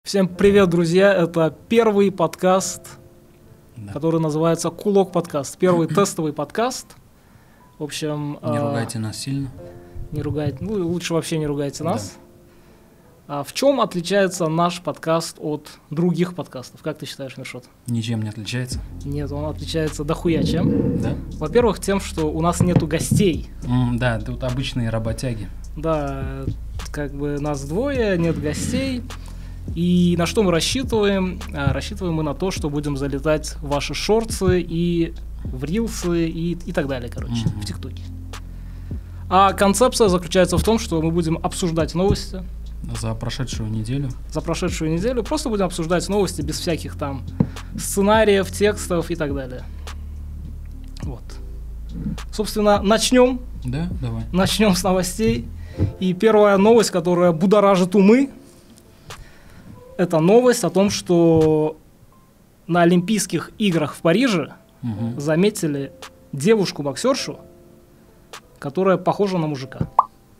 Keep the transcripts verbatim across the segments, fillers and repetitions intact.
Всем привет, друзья! Это первый подкаст, да. который называется Кулок подкаст. Первый тестовый подкаст. В общем... Не э, ругайте нас сильно. Не ругайте, ну лучше вообще не ругайте нас. Да. А в чем отличается наш подкаст от других подкастов? Как ты считаешь, Миршот? Ничем не отличается. Нет, он отличается дохуя чем. Да? Во-первых, тем, что у нас нету гостей. Mm, да, тут обычные работяги. Да, как бы нас двое, нет гостей. И на что мы рассчитываем? А, рассчитываем мы на то, что будем залетать в ваши шорты и в рилсы и, и так далее, короче, mm-hmm. в ТикТоке. А концепция заключается в том, что мы будем обсуждать новости. За прошедшую неделю. За прошедшую неделю. Просто будем обсуждать новости без всяких там сценариев, текстов и так далее. Вот. Собственно, начнем. Да, давай. Начнем с новостей. И первая новость, которая будоражит умы, это новость о том, что на Олимпийских играх в Париже угу. заметили девушку-боксершу, которая похожа на мужика.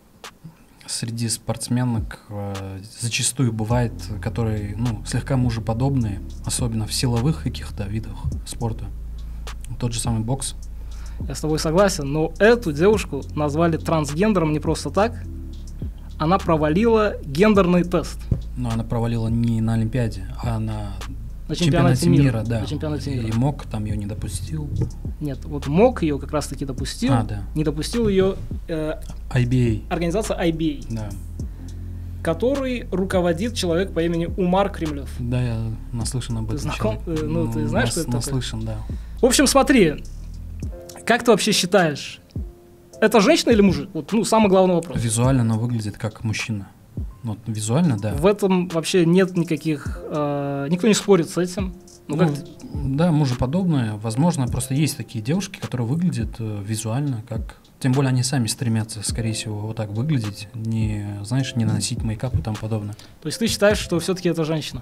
Среди спортсменок э, зачастую бывает, которые ну, слегка мужеподобные, особенно в силовых каких-то видах спорта. Тот же самый бокс. Я с тобой согласен, но эту девушку назвали трансгендером не просто так. Она провалила гендерный тест. Но она провалила не на Олимпиаде, а на, на чемпионате, чемпионате мира. мира да. На чемпионате мира. И МОК там ее не допустил. Нет, вот МОК ее как раз-таки допустил. А, да. Не допустил ее э, ай би эй. Организация ай би эй. Да. Который руководит человек по имени Умар Кремлев. Да, я наслышан об этом. Ты знаком? Э, ну, ну, ты знаешь, нас, что это наслышан, такое? Да. В общем, смотри, как ты вообще считаешь, это женщина или мужик? Вот, ну, самый главный вопрос. Визуально она выглядит как мужчина. Вот, визуально, да. В этом вообще нет никаких... Э, никто не спорит с этим. Ну, ну, как да, мужеподобное. Возможно, просто есть такие девушки, которые выглядят э, визуально как... Тем более они сами стремятся, скорее всего, вот так выглядеть. Не, знаешь, не наносить мейкап и тому подобное. То есть ты считаешь, что все-таки это женщина?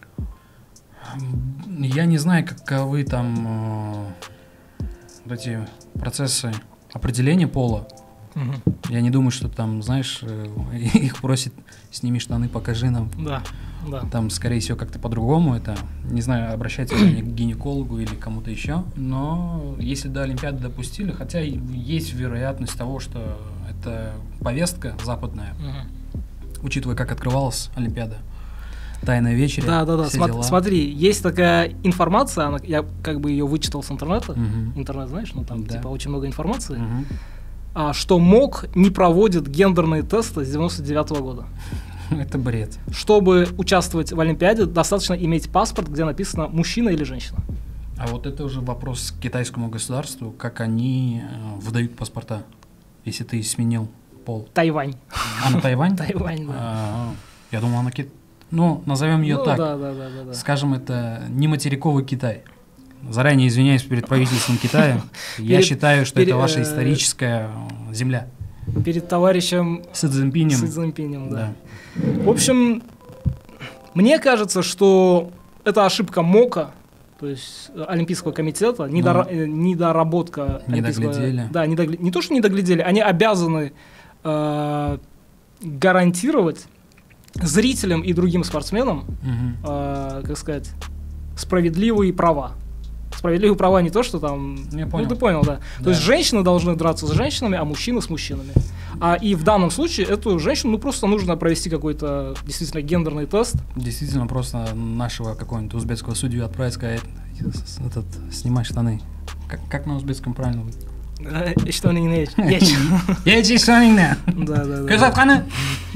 Я не знаю, каковы там э, вот эти процессы определения пола. Угу. Я не думаю, что там, знаешь, их просят сними штаны, покажи нам. Да, да. Там, скорее всего, как-то по-другому это. Не знаю, обращайтесь к гинекологу или кому-то еще. Но если до Олимпиады допустили, хотя есть вероятность того, что это повестка западная, угу. учитывая, как открывалась Олимпиада. Тайная вечеря. Да, да, да. Сма- смотри, есть такая информация, она, я как бы ее вычитал с интернета. Угу. Интернет, знаешь, ну там да. типа очень много информации. Угу. А, что МОК не проводит гендерные тесты с девяносто девятого года. Это бред. Чтобы участвовать в Олимпиаде, достаточно иметь паспорт, где написано мужчина или женщина. А вот это уже вопрос к китайскому государству, как они э, выдают паспорта, если ты сменил пол. Тайвань. А на Тайвань? Тайвань, да. А, я думал, она Китай. Ну, назовем ее ну, так. Да, да, да, да, да. Скажем, это не материковый Китай. Заранее извиняюсь перед правительством Китая. Я считаю, что это ваша историческая земля. Перед товарищем Си Цзиньпинем. Си Цзиньпинем, да. В общем, мне кажется, что это ошибка МОКа, то есть Олимпийского комитета, недора- недоработка. Не доглядели. Да, не, догля- не то, что не доглядели, они обязаны э- гарантировать зрителям и другим спортсменам, угу. э- как сказать, справедливые права. Справедливые права не то, что там... Я понял. Ну, ты понял, да. да. То есть женщины должны драться с женщинами, а мужчины с мужчинами. А и в данном случае эту женщину ну, просто нужно провести какой-то действительно гендерный тест. Действительно, просто нашего какого-нибудь узбекского судью отправить, сказать, этот, снимай штаны. Как, как на узбекском правильно будет? Штаны не нечь. Ечи штаны не. Да, да, да. Казаханы.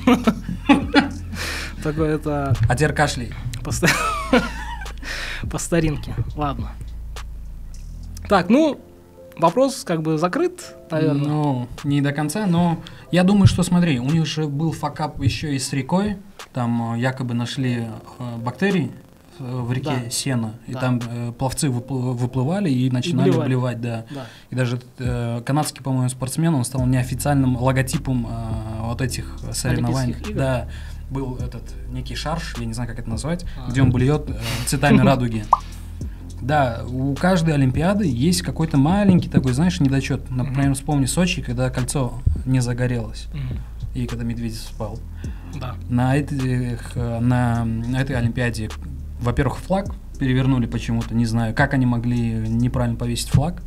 Такое это... А теперь кашляй. По старинке. Ладно. Так, ну, вопрос как бы закрыт, наверное. Ну, не до конца, но я думаю, что, смотри, у них же был факап еще и с рекой, там якобы нашли э, бактерии в реке да. Сена, и да. там э, пловцы выпл- выплывали и начинали и блевать, да. да. И даже э, канадский, по-моему, спортсмен, он стал неофициальным логотипом э, вот этих соревнований. Да, был этот некий шарж, я не знаю, как это назвать, а. где он блюет э, цветами радуги. Да, у каждой Олимпиады есть какой-то маленький такой, знаешь, недочет. Например, вспомни Сочи, когда кольцо не загорелось, и когда Медведев спал. Да. На, этих, на, на этой Олимпиаде, во-первых, флаг перевернули почему-то, не знаю, как они могли неправильно повесить флаг.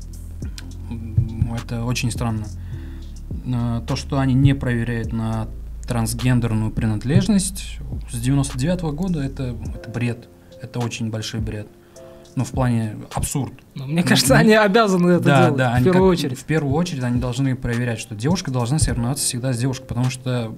Mm-hmm. Это очень странно. То, что они не проверяют на трансгендерную принадлежность с девяносто девятого года, это, это бред. Это очень большой бред. Ну, в плане абсурд. Ну, мне кажется, они обязаны это да, делать, да, в первую как, очередь. В первую очередь они должны проверять, что девушка должна соревноваться всегда с девушкой, потому что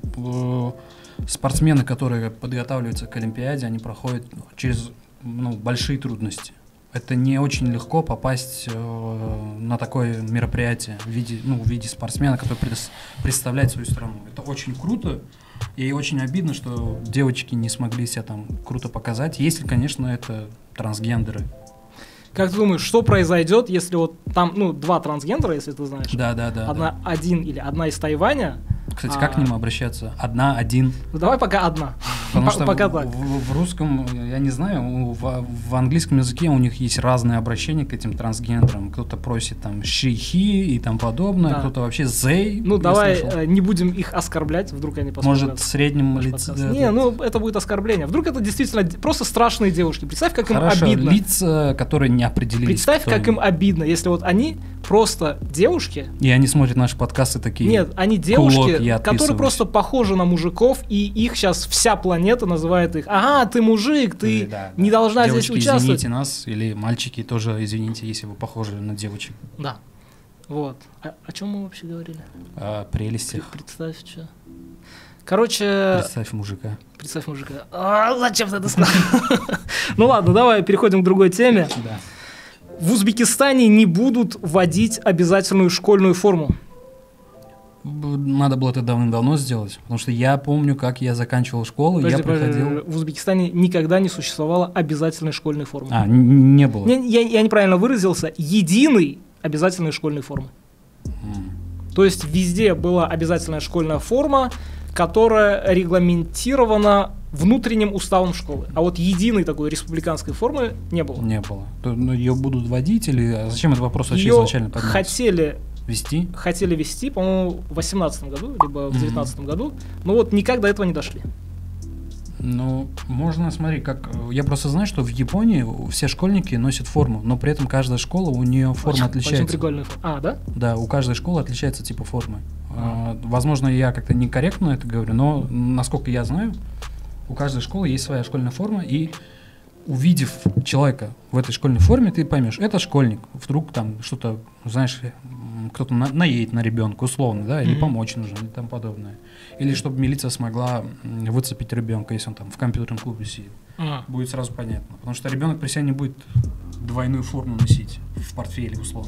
э, спортсмены, которые подготавливаются к Олимпиаде, они проходят через ну, большие трудности. Это не очень легко попасть э, на такое мероприятие в виде, ну, в виде спортсмена, который пред, представляет свою страну. Это очень круто, и очень обидно, что девочки не смогли себя там круто показать, если, конечно, это трансгендеры. Как ты думаешь, что произойдет, если вот там, ну, два трансгендера, если ты знаешь? Да, да, да. Одна, да. Один или одна из Тайваня. Кстати, а... как к ним обращаться? Одна, один. Ну, давай пока одна. Потому что пока в, так. В, в русском, я не знаю, в, в английском языке у них есть разные обращения к этим трансгендерам. Кто-то просит там she, he и там подобное, да. Кто-то вообще they. Ну, давай слышал. Не будем их оскорблять, вдруг они посмотрят. Может, в среднем лице. Да, не, да. ну, это будет оскорбление. Вдруг это действительно просто страшные девушки. Представь, как Хорошо, им обидно. Лица, которые не определились. Представь, как им обидно, если вот они просто девушки. И они смотрят наши подкасты такие. Нет, они девушки, кулок, которые просто похожи на мужиков, и их сейчас вся планета называет их: ага, ты мужик, ты да, не да. должна девочки, здесь участвовать. Извините нас, или мальчики тоже извините, если вы похожи на девочек. Да. Вот. А, о чем мы вообще говорили? О прелестях. Представь, что. Короче... Представь мужика. Представь мужика. А, зачем ты это сказал? Ну ладно, давай переходим к другой теме. Да. В Узбекистане не будут вводить обязательную школьную форму. Надо было это давным-давно сделать, потому что я помню, как я заканчивал школу, подожди, я приходил... В Узбекистане никогда не существовало обязательной школьной формы. А, не было. Не, я, я неправильно выразился. Единой обязательной школьной формы. Mm. То есть везде была обязательная школьная форма, которая регламентирована внутренним уставом школы. А вот единой такой республиканской формы не было. Не было. Ну, ее будут вводить или... А зачем этот вопрос вообще ее изначально поднялся? хотели... Вести? Хотели вести, по-моему, в восемнадцатом году, либо в девятнадцатом mm-hmm. году. Но вот никак до этого не дошли. Ну, можно, смотри, как... Я просто знаю, что в Японии все школьники носят форму, но при этом каждая школа, у нее форма очень, отличается. Очень прикольная форма. А, да? Да, у каждой школы отличается типа формы. А. Возможно, я как-то некорректно это говорю, но, насколько я знаю, у каждой школы есть своя школьная форма, и увидев человека в этой школьной форме, ты поймешь, это школьник. Вдруг там что-то, знаешь, кто-то на, наедет на ребенка, условно, да, или mm-hmm. помочь нужно, или там подобное. Или чтобы милиция смогла выцепить ребенка, если он там в компьютерном клубе сидит. Uh-huh. Будет сразу понятно. Потому что ребенок при себе не будет двойную форму носить в портфеле, условно.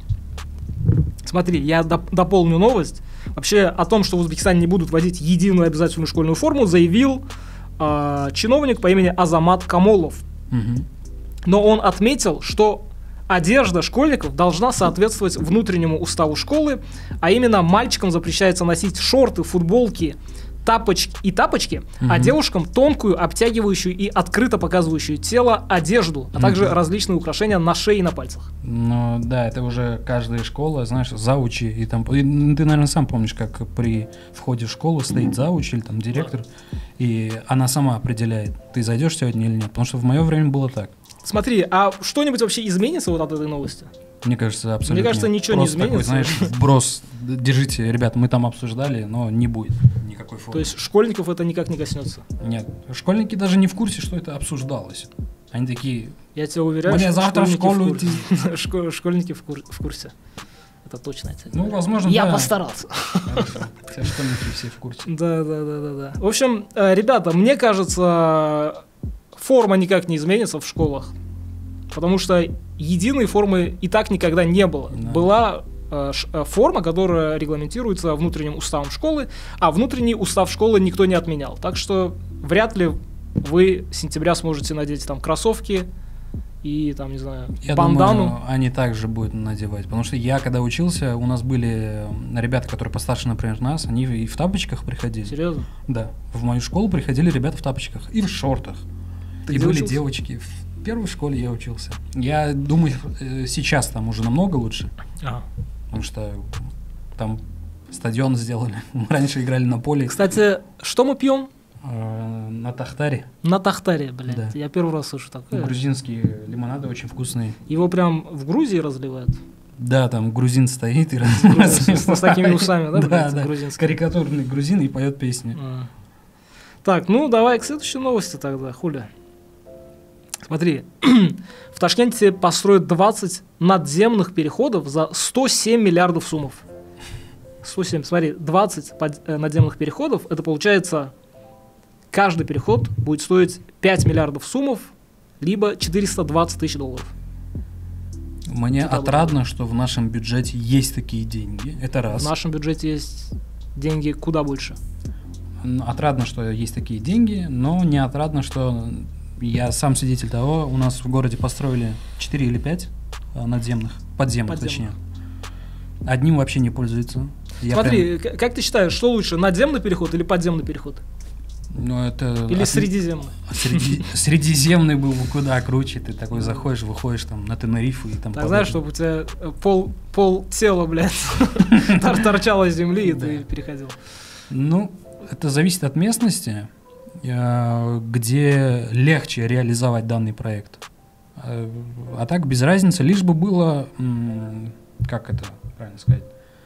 Смотри, я доп- дополню новость. Вообще о том, что в Узбекистане не будут вводить единую обязательную школьную форму, заявил э, чиновник по имени Азамат Камолов. Uh-huh. Но он отметил, что одежда школьников должна соответствовать внутреннему уставу школы, а именно мальчикам запрещается носить шорты, футболки, тапочки и тапочки, mm-hmm. а девушкам тонкую, обтягивающую и открыто показывающую тело одежду, а mm-hmm. также различные украшения на шее и на пальцах. Ну да, это уже каждая школа, знаешь, заучи и там. И ты, наверное, сам помнишь, как при входе в школу стоит зауч или там директор, и она сама определяет, ты зайдешь сегодня или нет, потому что в мое время было так. Смотри, а что-нибудь вообще изменится вот от этой новости? Мне кажется, абсолютно Мне кажется, нет. ничего Просто не изменится. Такой, знаешь, вброс. Держите, ребят, мы там обсуждали, но не будет никакой формы. То есть школьников это никак не коснется? Нет. Школьники даже не в курсе, что это обсуждалось. Они такие... Я тебя уверяю, что завтра школьники, в школу в курсе. Шко- школьники в, кур- в курсе. Это точно. Я ну, возможно, Я да. постарался. Хорошо. Все школьники все в курсе. Да, да, да, да, да. В общем, ребята, мне кажется, форма никак не изменится в школах. Потому что единой формы и так никогда не было. Да. Была э, ш, форма, которая регламентируется внутренним уставом школы, а внутренний устав школы никто не отменял. Так что вряд ли вы с сентября сможете надеть там кроссовки и там, не знаю, я бандану. Думаю, они также будут надевать. Потому что я, когда учился, у нас были ребята, которые постарше, например, нас, они и в тапочках приходили. Серьезно? Да. В мою школу приходили ребята в тапочках и в шортах. Ты и были учился? девочки. В первой школе я учился. Я думаю, сейчас там уже намного лучше. Ага. Потому что там стадион сделали. Мы раньше играли на поле. Кстати, что мы пьем? Э, на Тахтаре. На Тахтаре, блядь. Да. Я первый раз слышу такое. Грузинские лимонады очень вкусные. Его прям в Грузии разливают? Да, там грузин стоит и С, с такими усами, да, да, блядь, да. грузинские? Карикатурный грузин и поет песни. А. Так, ну давай к следующей новости тогда, хуля. Смотри, в Ташкенте построят двадцать надземных переходов за сто семь миллиардов сумов. сто семь, смотри, двадцать под, э, надземных переходов, это получается, каждый переход будет стоить пять миллиардов сумов, либо четыреста двадцать тысяч долларов. Мне Туда отрадно, будет. что в нашем бюджете есть такие деньги. Это раз. В нашем бюджете есть деньги куда больше. Н- Отрадно, что есть такие деньги, но не отрадно, что я сам свидетель того, у нас в городе построили четыре или пять э, надземных, подземных, Подземных. точнее. Одним вообще не пользуются. Я Смотри, к- как ты считаешь, что лучше, надземный переход или подземный переход? прям- ну, это Или от- средиземный? среди- Средиземный был бы куда круче. Ты такой заходишь, выходишь там на Тенерифу и там Так, знаешь, чтобы у тебя э, пол, пол тела, блядь, тор- торчало из земли, и ты Да. переходил. Ну, это зависит от местности, э, где легче реализовать данный проект. Э, А так без разницы, лишь бы было, м, как это правильно сказать,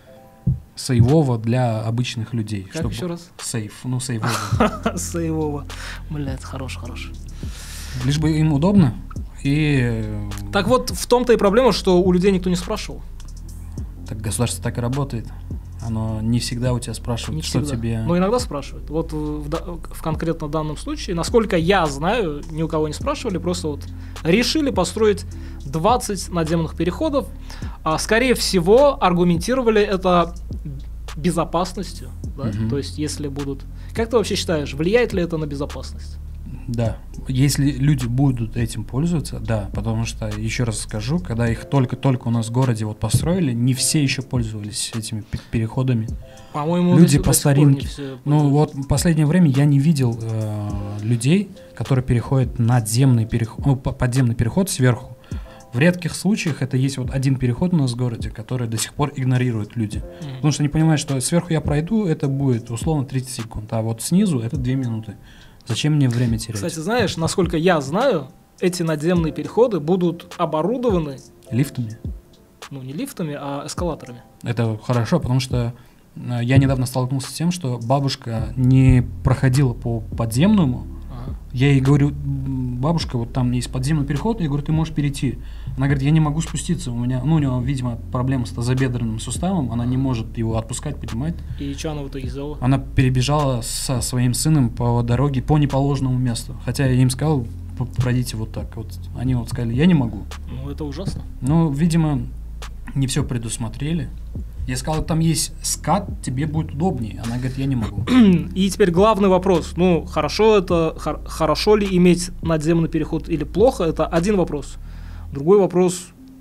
сейвово для обычных людей. Как чтобы- еще раз? Сейф, ну сейвово. Сейвово. Блядь, хорош, хорош. Лишь бы им удобно. И э, Так вот, в том-то и проблема, что у людей никто не спрашивал. так государство так и работает. Оно не всегда у тебя спрашивает, Не что всегда. тебе... Но иногда спрашивают. Вот в, в да- в конкретно данном случае, насколько я знаю, ни у кого не спрашивали, просто вот решили построить двадцать надземных переходов. А, скорее всего, аргументировали это безопасностью. Да? Мгм. То есть, если будут... Как ты вообще считаешь, влияет ли это на безопасность? Да, если люди будут этим пользоваться, да, потому что, еще раз скажу, когда их только-только у нас в городе вот построили, не все еще пользовались этими пе- переходами. По-моему, Люди до сих- по до сих пор не старинке. все Ну пользуются. вот в последнее время я не видел э, людей, которые переходят надземный переход, ну, по- подземный переход сверху. В редких случаях это есть вот один переход у нас в городе, который до сих пор игнорируют люди. Мгм. Потому что они понимают, что сверху я пройду, это будет условно тридцать секунд, а вот снизу это две минуты. Зачем мне время терять? Кстати, знаешь, насколько я знаю, эти надземные переходы будут оборудованы, Лифтами? ну, не лифтами, а эскалаторами. Это хорошо, потому что э, я недавно столкнулся с тем, что бабушка не проходила по подземному. Ага. Я ей говорю: «М, бабушка, вот там есть подземный переход, я говорю, ты можешь перейти. Она говорит, я не могу спуститься, у меня, ну, у нее, видимо, проблема с тазобедренным суставом, она не может его отпускать, поднимать. И что она в итоге сделала? Она перебежала со своим сыном по дороге по неположенному месту. Хотя я им сказал, «П- пройдите вот так. Вот они вот сказали, я не могу. Ну, это ужасно. Ну, видимо, не все предусмотрели. Я сказал, там есть скат, тебе будет удобнее. Она говорит, я не могу. И теперь главный вопрос. Ну, хорошо это, хор- хорошо ли иметь надземный переход или плохо, это один вопрос. Другой вопрос,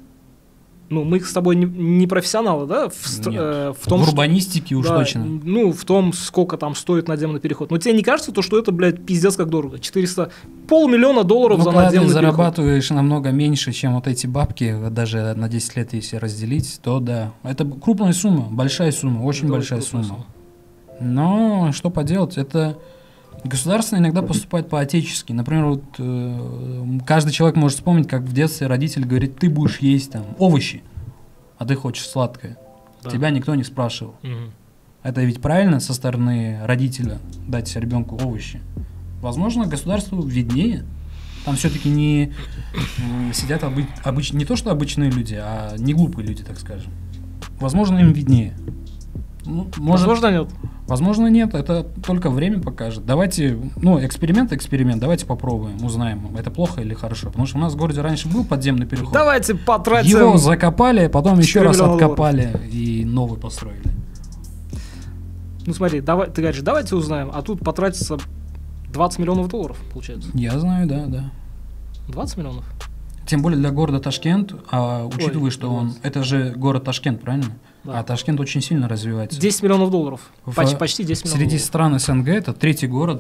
ну, мы с тобой не, не профессионалы, да, в, ст- Нет. э, в том, в что- урбанистике уж да, точно. ну, в том, сколько там стоит надземный переход. Но тебе не кажется, то, что это, блядь, пиздец как дорого? четыреста, полмиллиона долларов Ну, за когда ты надземный переход. зарабатываешь намного меньше, чем вот эти бабки, даже на десять лет если разделить, то да. Это крупная сумма, большая сумма, очень Это большая крупная сумма. Но что поделать, это государство иногда поступает по-отечески. Например, вот э, каждый человек может вспомнить, как в детстве родитель говорит, ты будешь есть там овощи, а ты хочешь сладкое. Да. Тебя никто не спрашивал. Мгм. Это ведь правильно со стороны родителя дать ребенку овощи. Возможно, государству виднее. Там все-таки не м, сидят обы- обыч- не то что обычные люди, а не глупые люди, так скажем. Возможно, им виднее. Ну, может, Возможно, нет. возможно, нет. Это только время покажет. Давайте, ну, эксперимент, эксперимент. Давайте попробуем, узнаем, это плохо или хорошо. Потому что у нас в городе раньше был подземный переход. Давайте потратим... Его закопали, потом еще четыре раз миллиона откопали и новый построили. Ну смотри, давай, ты говоришь, давайте узнаем, а тут потратится двадцать миллионов долларов, получается. Я знаю, да, да. двадцать миллионов? Тем более для города Ташкент, а, учитывая, Ой, что он, двадцать. это же город Ташкент, правильно? Да. А Ташкент очень сильно развивается. десять миллионов долларов. В- Почти, почти десять миллионов Среди долларов. стран СНГ это третий город.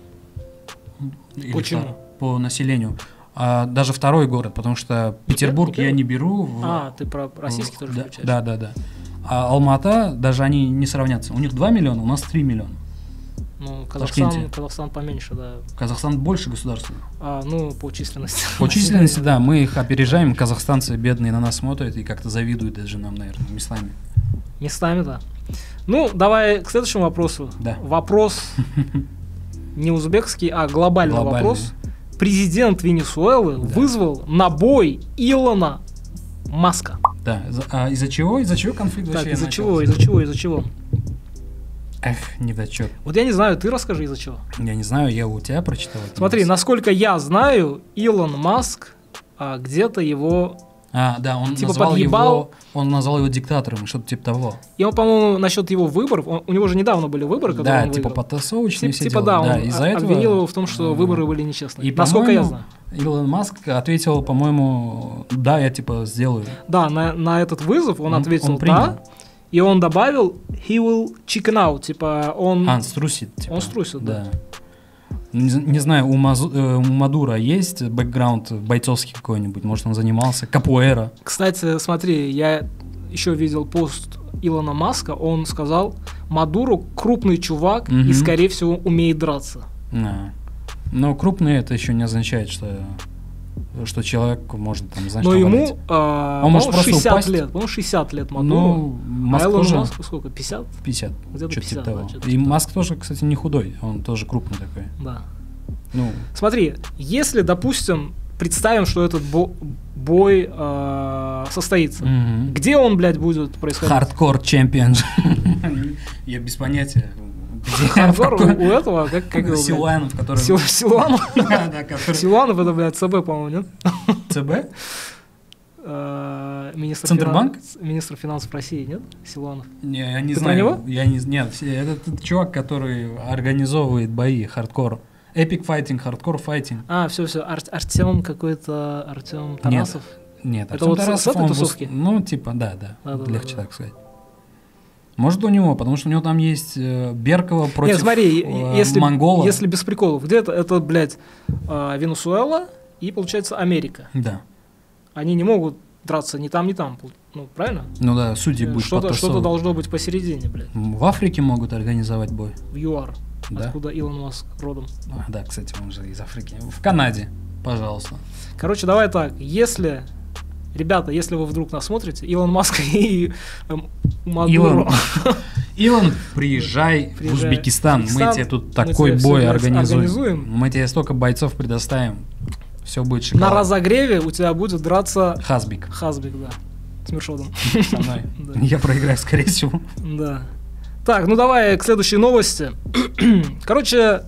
Или Почему? втор- по населению. А даже второй город, потому что Петербург не я первый? не беру. в- А, ты про российский в- тоже да, включаешь? да, да, да. А Алмата, даже они не сравнятся. У них два миллиона, у нас три миллиона. Ну, Казахстан, Казахстан поменьше, да. Казахстан больше государства. А, ну, по численности. По численности, да, мы их опережаем. Казахстанцы бедные на нас смотрят и как-то завидуют даже нам, наверное, местами. Местами, да. Ну, давай к следующему вопросу. Да. Вопрос не узбекский, а глобальный, глобальный. вопрос. Президент Венесуэлы да. вызвал на бой Илона Маска. Да, а из-за чего? Из-за чего конфликт так, вообще из-за чего, из-за чего, из-за чего? Эх, недочет. Вот я не знаю, ты расскажи, из-за чего. Я не знаю, я у тебя прочитал. Смотри, насколько я знаю, Илон Маск а, где-то его... А, да, он типа назвал подъебал. его, он назвал его диктатором, что-то типа того. И он, по-моему, насчет его выборов, он, у него же недавно были выборы, которые да, он типа выиграл. потасовочные Тип, все Типа дела. да, да, он из-за обвинил этого... его в том, что выборы были нечестные. И, насколько я знаю. Илон Маск ответил, по-моему, да, я типа сделаю. Да, на, на этот вызов он, он ответил он да. И он добавил he will chicken out, типа он... А, он струсит. Типа. Он струсит, да. да. Не, не знаю, у, Мазу, э, у Мадура есть бэкграунд бойцовский какой-нибудь? Может, он занимался? Капуэра? Кстати, смотри, я еще видел пост Илона Маска, он сказал, Мадуру крупный чувак mm-hmm. и, скорее всего, умеет драться. А. Но крупный это еще не означает, что... что человек может там, знаешь, но ему а, он может просто шестьдесят упасть. лет, по-моему, шестьдесят лет Мадуру. Ну, Маск а тоже... Маск сколько, пятьдесят? пятьдесят, где-то что-то пятьдесят, типа того. Да, что-то И типа Маск тоже, кстати, не худой, он тоже крупный такой. Да. Ну. Смотри, если, допустим, представим, что этот бо- бой э, состоится, mm-hmm. где он, блядь, будет происходить? Хардкор чемпион. Я без понятия. Хардкор у этого, как, как его, Силуанов, который... Силуанов? Силуанов это, блядь, ЦБ, по-моему, нет? ЦБ? Министр Центробанк? Финанс, министр финансов России, нет? Силуанов. Не, я не Ты знаю. про него? Я не, нет, это тот чувак, который организовывает бои, хардкор. Эпик файтинг, хардкор файтинг. А, все-все, Ар- Артем какой-то, Артем Тарасов? Нет, это Артем вот Тарасов, с этой тусовки? Был, ну, типа, да, да, да, да легче да, так сказать. Может, у него, потому что у него там есть э, Беркова против Нет, смотри, э, если, монгола. Если без приколов, где-то это, блядь, э, Венесуэла и, получается, Америка. Да. Они не могут драться ни там, ни там, ну, правильно? Ну да, судьи будут что-то, что-то должно быть посередине, блядь. В Африке могут организовать бой. В ЮАР, да? Откуда Илон Маск родом. А, да, кстати, он же из Африки. В Канаде, пожалуйста. Короче, давай так, если... Ребята, если вы вдруг нас смотрите, Илон Маск и э, Мадуро. Илон, Илон приезжай, приезжай в Узбекистан, Узбекистан, мы тебе тут такой тебе бой организуем. организуем. Мы тебе столько бойцов предоставим, все будет шикарно. На разогреве у тебя будет драться... Хазбик. Хазбик, да, с Мершотом. Со мной. Я проиграю, скорее всего. Да. Так, ну давай к следующей новости. Короче,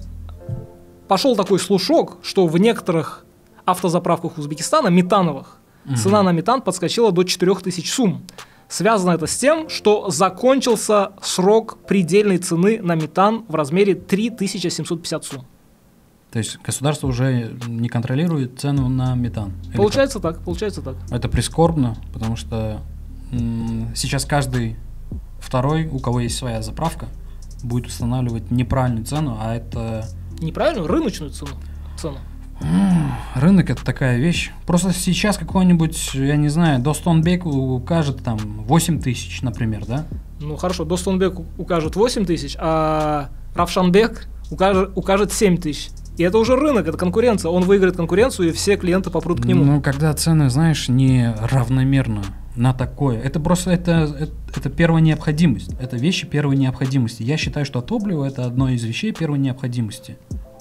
пошел такой слушок, что в некоторых автозаправках Узбекистана, метановых, Mm-hmm. цена на метан подскочила до четырех тысяч сумм. Связано это с тем, что закончился срок предельной цены на метан в размере три тысячи семьсот пятьдесят сумм. То есть государство уже не контролирует цену на метан? Получается так, получается так. Это прискорбно, потому что м- сейчас каждый второй, у кого есть своя заправка, будет устанавливать неправильную цену, а это... Неправильную? Рыночную цену. цену. Рынок — это такая вещь. Просто сейчас какой-нибудь, я не знаю, Достонбек укажет там восемь тысяч, например, да? Ну хорошо, Достонбек укажет восемь тысяч, а Равшанбек укажет, укажет семь тысяч. И это уже рынок, это конкуренция. Он выиграет конкуренцию, и все клиенты попрут к нему. Ну, когда цены, знаешь, не равномерно на такое, это просто это, это, это первая необходимость. Это вещи первой необходимости. Я считаю, что топливо — это одно из вещей первой необходимости.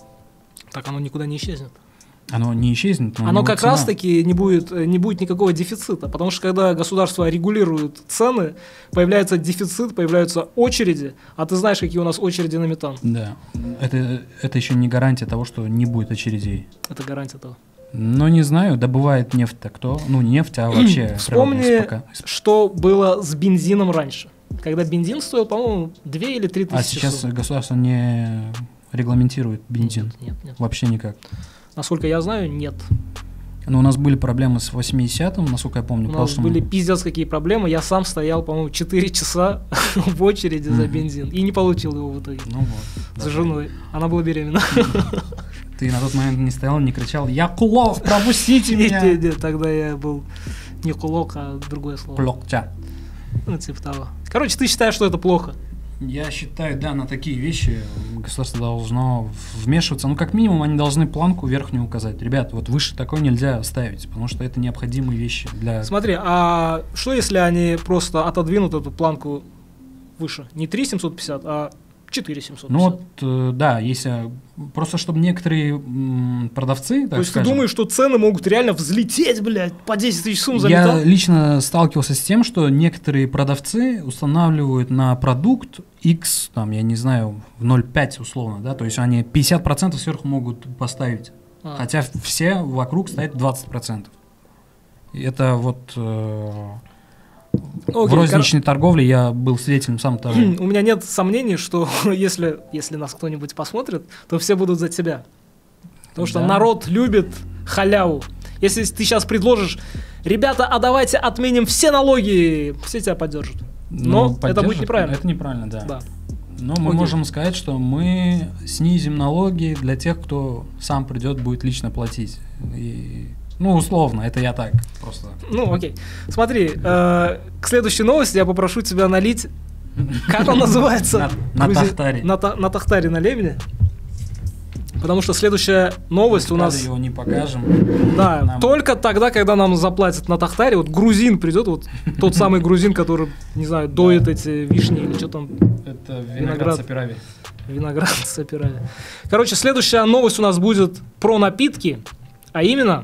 Так оно никуда не исчезнет. Оно не исчезнет, но оно как цена. раз таки не будет, не будет никакого дефицита, потому что когда государство регулирует цены, появляется дефицит, появляются очереди, а ты знаешь, какие у нас очереди на метан. Да, это, это еще не гарантия того, что не будет очередей. Это гарантия того. Но не знаю, добывает нефть-то кто? Ну, не нефть, а вообще... Вспомни, что было с бензином раньше. Когда бензин стоил, по-моему, две или три тысячи. А сейчас сумм. Государство не регламентирует бензин? Нет, нет, нет. Вообще никак? Насколько я знаю, нет. Но у нас были проблемы с восьмидесятым, насколько я помню. У нас прошлом... были пиздец какие проблемы. Я сам стоял, по-моему, четыре часа в очереди mm-hmm. за бензин. И не получил его в итоге. Ну вот. За да, женой. Она была беременна. Ты на тот момент не стоял, не кричал: «Я кулак, пропустите меня!» Нет, нет, тогда я был не кулак, а другое слово. Кулакча. Ну, типа того. Короче, ты считаешь, что это плохо? Я считаю, да, на такие вещи государство должно вмешиваться. Ну, как минимум, они должны планку верхнюю указать. Ребят, вот выше такое нельзя ставить, потому что это необходимые вещи для... Смотри, а что если они просто отодвинут эту планку выше? Не три тысячи семьсот пятьдесят, а четыре тысячи семьсот пятьдесят. Ну вот, э, да, если... Просто чтобы некоторые м, продавцы, так То есть скажем, ты думаешь, что цены могут реально взлететь, блядь, по десять тысяч сумм за металл? Я лично сталкивался с тем, что некоторые продавцы устанавливают на продукт X, там, я не знаю, в ноль целых пять условно, да, то есть они пятьдесят процентов сверху могут поставить, а. хотя все вокруг ставят двадцать процентов. И это вот... Э, Okay, в розничной кор... торговле я был свидетелем сам того. У меня нет сомнений, что если, если нас кто-нибудь посмотрит, то все будут за тебя. Потому что да. народ любит халяву. Если ты сейчас предложишь, ребята, а давайте отменим все налоги, все тебя поддержат. Но ну, это будет неправильно. Это неправильно, да. да. Но мы okay. можем сказать, что мы снизим налоги для тех, кто сам придет, будет лично платить. И... Ну, условно, это я так просто. Ну, окей. Смотри, э, к следующей новости я попрошу тебя налить, как он называется? На тахтаре. На тахтаре налей мне. Потому что следующая новость у нас... его не покажем. Да, только тогда, когда нам заплатят на тахтаре, вот грузин придет, вот тот самый грузин, который, не знаю, доит эти вишни или что там. Это виноград сапирави. Виноград сапирави. Короче, следующая новость у нас будет про напитки, а именно...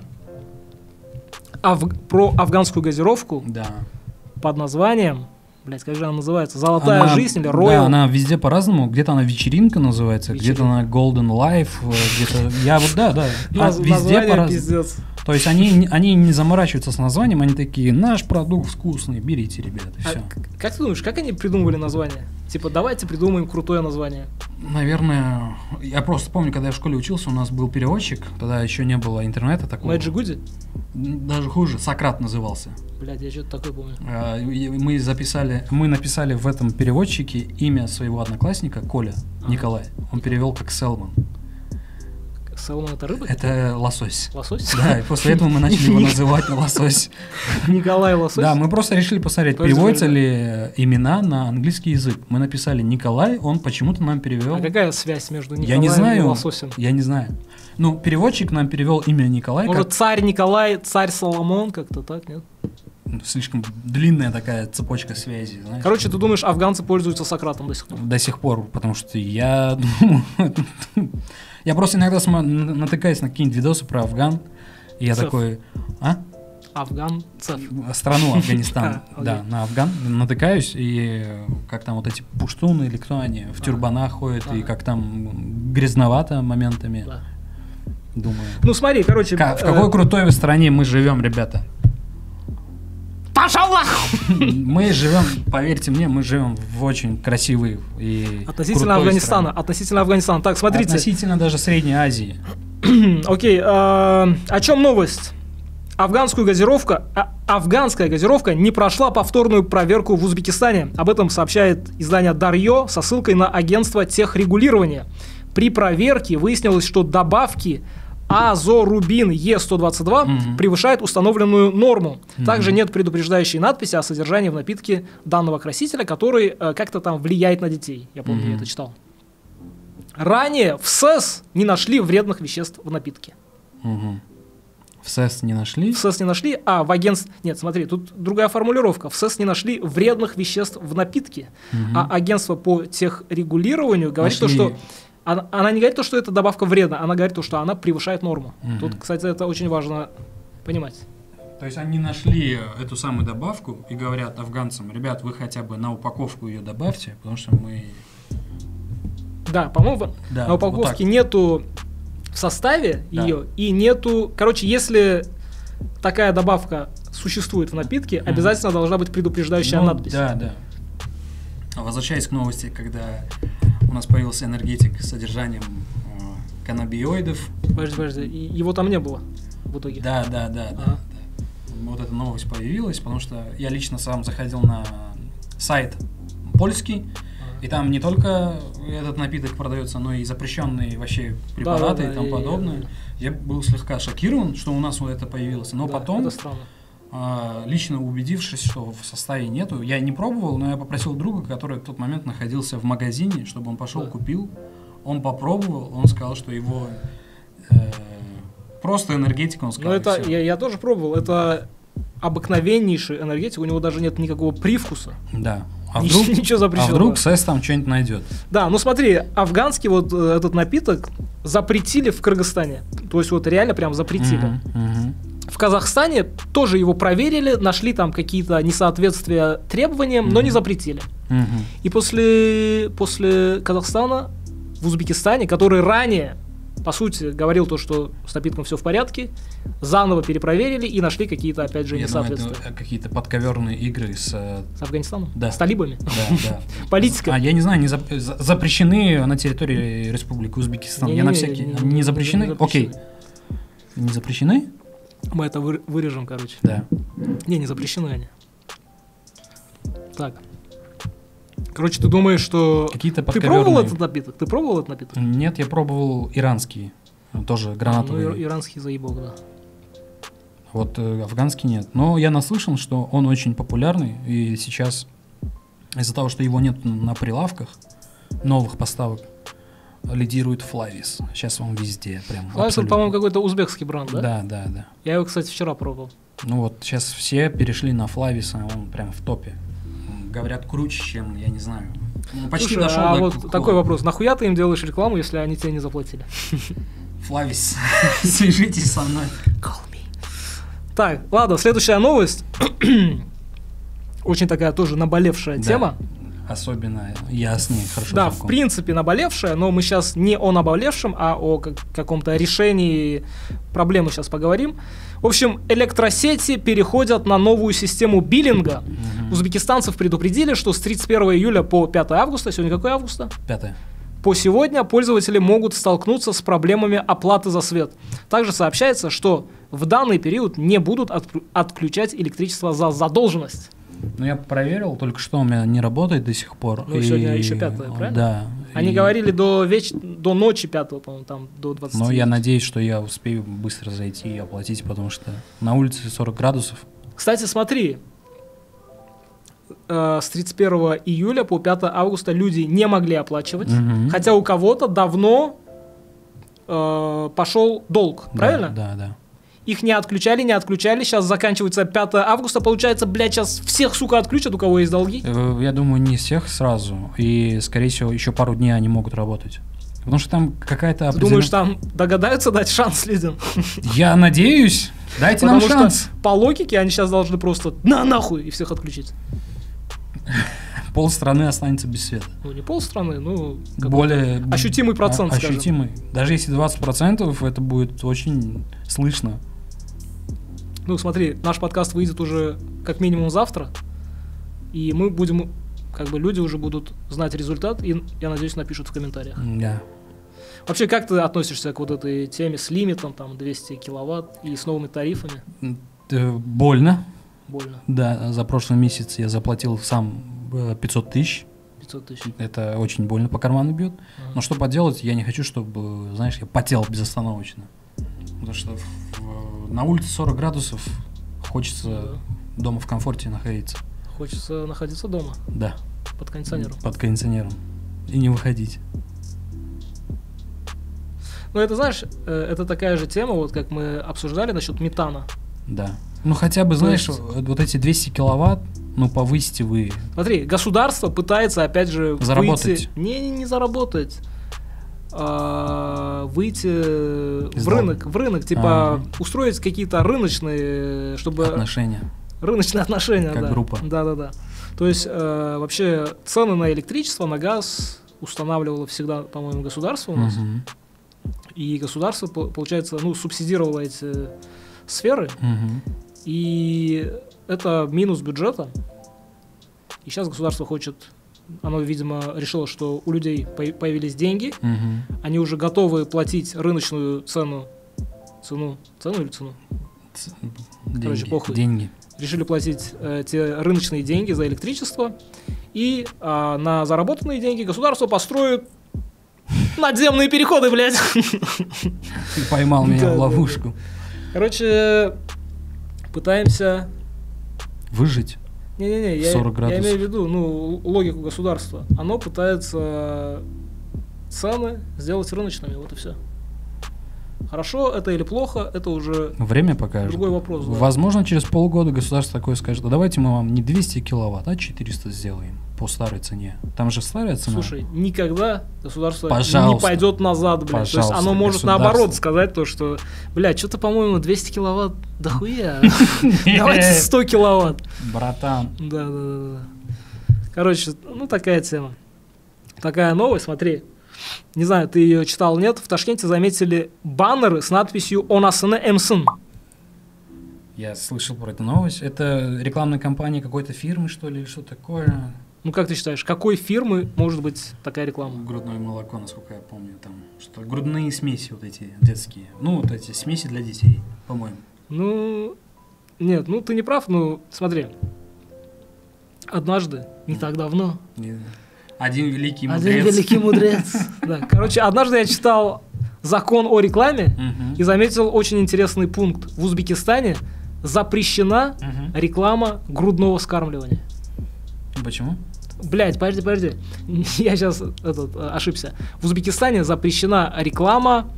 Аф... про афганскую газировку да. под названием, блять, как же она называется, «Золотая она, жизнь» или «Royal». Да, она везде по-разному, где-то она вечеринка называется, вечеринка. Где-то она Golden Life, где-то, я вот, да, да, Наз, везде по-разному. Пиздец. То есть они, они не заморачиваются с названием, они такие, наш продукт вкусный, берите, ребята, а все. Как ты думаешь, как они придумывали название? Типа, давайте придумаем крутое название. Наверное, я просто помню, когда я в школе учился, у нас был переводчик, тогда еще не было интернета такого. Magic Goody? Даже хуже, Сократ назывался. Блядь, я что-то такое помню. Мы записали, мы написали в этом переводчике имя своего одноклассника, Коля, ага. Николай. Он перевел как Селман. Селман — это рыба? Это лосось. Лосось? Да, и после этого мы начали его называть лосось. Николай Лосось? Да, мы просто решили посмотреть, переводятся ли имена на английский язык. Мы написали Николай, он почему-то нам перевел. А какая связь между Николаем я не знаю, и лососем? Я не знаю. Ну, переводчик нам перевел имя Николай. Может, как... царь Николай, царь Соломон, как-то так, нет? Слишком длинная такая цепочка связей. Знаешь? Короче, ты думаешь, афганцы пользуются Сократом до сих пор? До сих пор, потому что я думаю... Я просто иногда натыкаюсь на какие-нибудь видосы про Афган, и я Цеф. такой... А? Афган, Цеф. Страну Афганистан, да, на Афган натыкаюсь, и как там вот эти пуштуны или кто они, в тюрбанах ходят, и как там грязновато моментами. Думаю. Ну смотри, короче... В какой крутой стране мы живем, ребята? Пошел нахуй! Мы живем, поверьте мне, мы живем в очень красивой и относительно Афганистана. Стране. Относительно Афганистана. Так, смотрите. Относительно даже Средней Азии. Окей, о чем новость? Афганскую газировка, а, афганская газировка не прошла повторную проверку в Узбекистане. Об этом сообщает издание Дарьё со ссылкой на агентство техрегулирования. При проверке выяснилось, что добавки азорубин Е сто двадцать два mm-hmm. превышает установленную норму. Mm-hmm. Также нет предупреждающей надписи о содержании в напитке данного красителя, который э, как-то там влияет на детей. Я помню, mm-hmm. я это читал. Ранее в СЭС не нашли вредных веществ в напитке. Mm-hmm. В СЭС не нашли? В СЭС не нашли, а в агентстве... Нет, смотри, тут другая формулировка. В СЭС не нашли вредных веществ в напитке. Mm-hmm. А агентство по техрегулированию говорит то, что... Она, она не говорит то, что эта добавка вредна, она говорит то, что она превышает норму. Mm-hmm. Тут, кстати, это очень важно понимать. То есть они нашли эту самую добавку и говорят афганцам, ребят, вы хотя бы на упаковку ее добавьте, потому что мы... Да, по-моему, да, на упаковке вот нету в составе да. ее и нету... Короче, если такая добавка существует в напитке, mm-hmm. обязательно должна быть предупреждающая ну, надпись. Да, да. Возвращаясь к новости, когда у нас появился энергетик с содержанием э, каннабиоидов. Подожди, подожди, его там не было в итоге? Да, да, да, ага. да, да. Вот эта новость появилась, потому что я лично сам заходил на сайт польский, ага. и там не только этот напиток продается, но и запрещенные вообще препараты да, да, и тому и, подобное. И... Я был слегка шокирован, что у нас вот это появилось, но да, потом... Это странно. лично убедившись, что в составе нету, я не пробовал, но я попросил друга, который в тот момент находился в магазине, чтобы он пошел, да. купил. Он попробовал, он сказал, что его э, просто энергетика, он сказал. Ну это, я, я тоже пробовал, это обыкновеннейший энергетик, у него даже нет никакого привкуса. Да. А вдруг, ничего запрещенного. А вдруг СЭС там что-нибудь найдет? Да, ну смотри, афганский вот этот напиток запретили в Кыргызстане. То есть вот реально прям запретили. Uh-huh, uh-huh. В Казахстане тоже его проверили, нашли там какие-то несоответствия требованиям, uh-huh. но не запретили. Uh-huh. И после, после Казахстана в Узбекистане, который ранее, по сути, говорил то, что с напитком все в порядке, заново перепроверили и нашли какие-то, опять же, Я несоответствия. Думаю, это какие-то подковерные игры с... С Афганистаном? Да. С талибами? Да, да. Политика? А, я не знаю, не зап... запрещены на территории Республики Узбекистан. Я на всякий... Не запрещены? Окей. Не запрещены? Мы это вырежем, короче. Да. Не, не запрещены они. Так. Короче, ты думаешь, что... Какие-то Ты пробовал этот напиток? Ты пробовал этот напиток? Нет, я пробовал иранский. Тоже гранатовый. А, ну, иранский заебок, да. Вот э, афганский нет. Но я наслышан, что он очень популярный. И сейчас из-за того, что его нет на прилавках, новых поставок, лидирует Флавис. Сейчас он везде. Прям Флавис, по-моему, какой-то узбекский бренд, да? Да, да, да. Я его, кстати, вчера пробовал. Ну вот сейчас все перешли на Флависа, он прям в топе. Говорят, круче, чем, я не знаю. Ну, почти Слушай, дошел а до вот Кока-Колы. Такой вопрос. Нахуя ты им делаешь рекламу, если они тебе не заплатили? Флавис, свяжитесь со мной. Call me. Так, ладно, следующая новость. Очень такая тоже наболевшая Да. тема. Особенно я с ней хорошо Да, знаком. в принципе, наболевшая, но мы сейчас не о наболевшем, а о как- каком-то решении проблемы сейчас поговорим. В общем, электросети переходят на новую систему биллинга. Мгм. Узбекистанцев предупредили, что с тридцать первого июля по пятое августа, сегодня какое августа? Пятое. По сегодня пользователи могут столкнуться с проблемами оплаты за свет. Также сообщается, что в данный период не будут отк- отключать электричество за задолженность. Ну, я проверил, только что у меня не работает до сих пор. Ну, сегодня еще пятое, правильно? Да. Они и... говорили до, веч... до ночи пятого, по-моему, там до двадцати. Но я надеюсь, что я успею быстро зайти и оплатить, потому что на улице сорок градусов. Кстати, смотри, э, с тридцать первого июля по пятое августа люди не могли оплачивать, Мгм. хотя у кого-то давно э, пошел долг, Да, правильно? Да, да. Их не отключали, не отключали, сейчас заканчивается пятое августа, получается, блядь, сейчас всех, сука, отключат, у кого есть долги. Э, Я думаю, не всех сразу. И, скорее всего, еще пару дней они могут работать. Потому что там какая-то Ты думаешь, там догадаются дать шанс людям? Я надеюсь. Дайте нам Потому шанс. что по логике они сейчас должны просто на нахуй и всех отключить. Пол страны останется без света. Ну, не полстраны, ну, какой-то Более... ощутимый процент, а- скажем. Ощутимый. Даже если двадцать процентов, это будет очень слышно. Ну, смотри, наш подкаст выйдет уже как минимум завтра, и мы будем, как бы люди уже будут знать результат, и, я надеюсь, напишут в комментариях. Да. Вообще, как ты относишься к вот этой теме с лимитом, там, двести киловатт и с новыми тарифами? Э, Больно. Больно. Да, за прошлый месяц я заплатил сам э, пятьсот тысяч. пятьсот тысяч. Это очень больно по карману бьет. Ага. Но что поделать, я не хочу, чтобы, знаешь, я потел безостановочно. Потому что в- в- на улице сорок градусов, хочется Да. дома в комфорте находиться. Хочется находиться дома, Да, под кондиционером. под кондиционером. И не выходить. Ну, это, знаешь, э, это такая же тема, вот как мы обсуждали насчет метана. Да. Ну хотя бы, То знаешь, есть- вот вот эти двести киловатт, ну повысьте вы. Смотри, государство пытается, опять же, Заработать. выйти... Не, не, не заработать. А, выйти Из в долга. рынок, в рынок, типа Ага. устроить какие-то рыночные, чтобы... Отношения. Рыночные отношения, Как да. группа. Да, да, да. То есть э, вообще цены на электричество, на газ устанавливало всегда, по-моему, государство у нас. Мгм. И государство, по- получается, ну, субсидировало эти сферы. Мгм. И это минус бюджета. И сейчас государство хочет, оно, видимо, решило, что у людей по- появились деньги, Мгм. они уже готовы платить рыночную цену, цену, цену или цену? Ц- Короче, деньги. похуй. Деньги. Решили платить э, те рыночные деньги за электричество, и а, на заработанные деньги государство построит надземные переходы, блядь. Ты поймал меня Да, в да, ловушку. Короче, пытаемся... Выжить? Не-не-не, я, я имею в виду, ну, логику государства. Оно пытается цены сделать рыночными, вот и все. Хорошо это или плохо, это уже время покажет. Другой вопрос. Да. Возможно, через полгода государство такое скажет: а давайте мы вам не двести киловатт, а четыреста сделаем по старой цене. Там же старая цена. Слушай, никогда государство Пожалуйста. не пойдет назад, блядь. Пожалуйста, то есть оно может наоборот сказать то, что, блядь, что-то, по-моему, двести киловатт дохуя. Давайте сто киловатт. Братан. Да, да, да. Короче, ну такая тема. Такая новость, смотри. Не знаю, ты ее читал, нет? В Ташкенте заметили баннеры с надписью «Онасыны эмсын». Я слышал про эту новость. Это рекламная кампания какой-то фирмы, что ли, или что такое? Ну, как ты считаешь, какой фирмы может быть такая реклама? Грудное молоко, насколько я помню, там, что грудные смеси вот эти детские. Ну, вот эти смеси для детей, по-моему. Ну, нет, ну ты не прав, ну, смотри. Однажды, не так давно... Один великий мудрец. Один великий мудрец. Да. Короче, однажды я читал закон о рекламе uh-huh. и заметил очень интересный пункт. В Узбекистане запрещена uh-huh. реклама грудного вскармливания. Почему? Блять, подожди, подожди. Я сейчас этот, ошибся. В Узбекистане запрещена реклама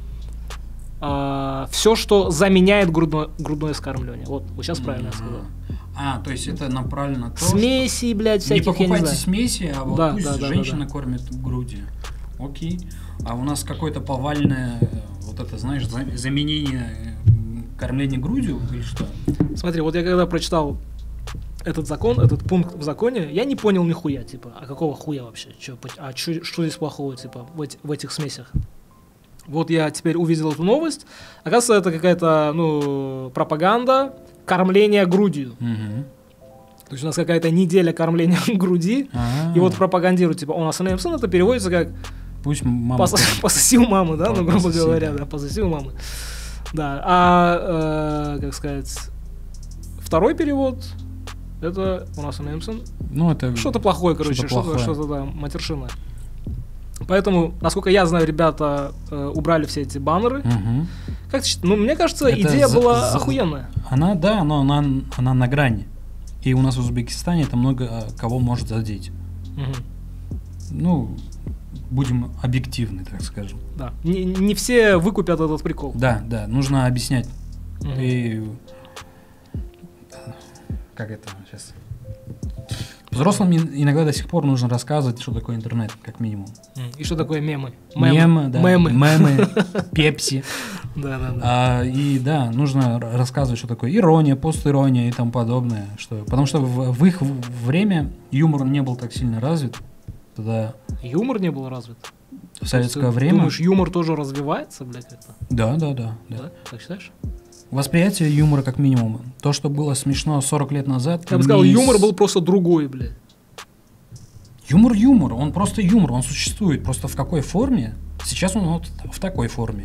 э, все, что заменяет грудное, грудное вскармливание. Вот, вот сейчас uh-huh. правильно я сказал. А, то есть это направлено на то, смеси, блядь, всяких, не покупайте я не знаю. смеси, а вот да, пусть да, да, женщина да, да. кормит грудью. Окей. А у нас какое-то повальное, вот это, знаешь, заменение кормления грудью или что? Смотри, вот я когда прочитал этот закон, этот пункт в законе, я не понял нихуя, типа, а какого хуя вообще? Чё, а чё, что здесь плохого, типа, в, эти, в этих смесях? Вот я теперь увидел эту новость. Оказывается, это какая-то, ну, пропаганда кормления грудью. Угу. То есть у нас какая-то неделя кормления груди, А-а-а. и вот пропагандируют, типа, у нас сын, это переводится как пусть мама пос- пососи у мамы, да, ну, грубо пососи, говоря, да. да, пососи у мамы. Да, а, э, как сказать, второй перевод, это у нас сын, ну, это что-то плохое, короче, что-то, плохое. что-то, что-то, да, матершинное. Поэтому, насколько я знаю, ребята э, убрали все эти баннеры. Угу. Как ты считаешь? Ну, мне кажется, это идея за, была за, охуенная. Она, да, но она, она на грани. И у нас в Узбекистане это много кого может задеть. Угу. Ну, будем объективны, так скажем. Да. Не, не все выкупят этот прикол. Да, да, нужно объяснять. Угу. И как это сейчас? Взрослым иногда до сих пор нужно рассказывать, что такое интернет, как минимум. И что такое мемы? Мемы, мемы, да. Мемы, мемы пепси. Да, да, да. А, и да, нужно рассказывать, что такое ирония, постирония и тому подобное. Что, потому что в, в их время юмор не был так сильно развит. Тогда юмор не был развит? В советское ты время. Думаешь, юмор тоже развивается, блядь, это? Да, да, да, да. Да? Так считаешь? Восприятие юмора как минимум. То, что было смешно сорок лет назад. Я бы сказал, юмор был просто другой, блядь. Юмор юмор, он просто юмор, он существует. Просто в какой форме? Сейчас он вот в такой форме.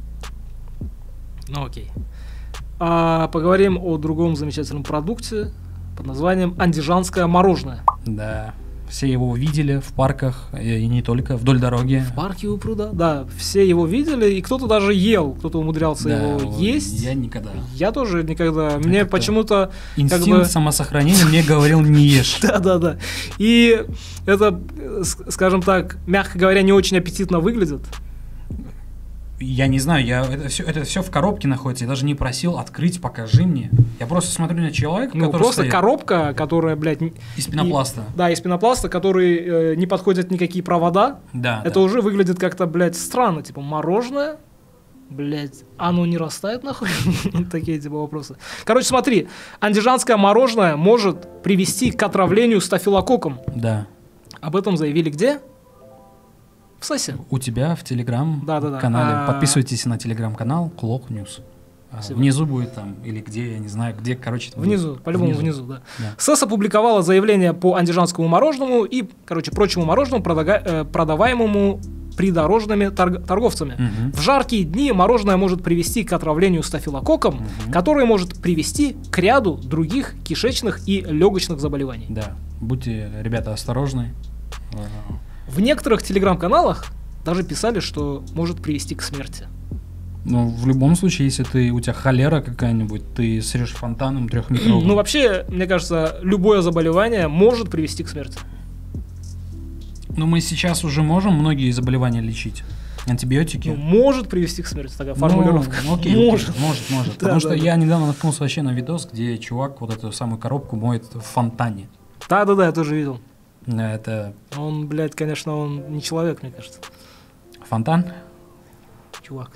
Ну окей. А, поговорим о другом замечательном продукте под названием андижанское мороженое. Да. Все его видели в парках, и не только, вдоль дороги. В парке у пруда, да. Все его видели, и кто-то даже ел, кто-то умудрялся да, его есть. Я никогда. Я тоже никогда. Мне почему-то... Инстинкт как бы... самосохранения мне говорил, не ешь. Да-да-да. И это, скажем так, мягко говоря, не очень аппетитно выглядит. Я не знаю, я, это, все, это все в коробке находится. Я даже не просил открыть, покажи мне. Я просто смотрю на человека, ну, который просто стоит. Коробка, которая, блядь... Из пенопласта. И, да, из пенопласта, который э, не подходят никакие провода. Да, это да. уже выглядит как-то, блядь, странно. Типа, мороженое, блядь, оно не растает, нахуй? Такие, типа, вопросы. Короче, смотри, андижанское мороженое может привести к отравлению стафилококком. Да. Об этом заявили где? В СОСе. У тебя в Телеграм да, да, да. канале. А... Подписывайтесь на Телеграм-канал Клок Ньюс. Внизу будет там, или где, я не знаю, где, короче. Внизу, по-любому внизу, да. да. СОС опубликовала заявление по андижанскому мороженому и, короче, прочему мороженому, продага... продаваемому придорожными торг... торговцами. Угу. В жаркие дни мороженое может привести к отравлению стафилококком, угу. который может привести к ряду других кишечных и легочных заболеваний. Да, будьте, ребята, осторожны. В некоторых телеграм-каналах даже писали, что может привести к смерти. Ну, в любом случае, если ты, у тебя холера какая-нибудь, ты срешь фонтаном трехметровым. Ну, вообще, мне кажется, любое заболевание может привести к смерти. Ну, мы сейчас уже можем многие заболевания лечить. Антибиотики. Ну, может привести к смерти, такая формулировка. Ну, окей, может. окей, может, может. Да, Потому да, что да. я недавно наткнулся вообще на видос, где чувак вот эту самую коробку моет в фонтане. Да-да-да, я тоже видел. Это Он, блядь, конечно, он не человек, мне кажется. фонтан? Чувак.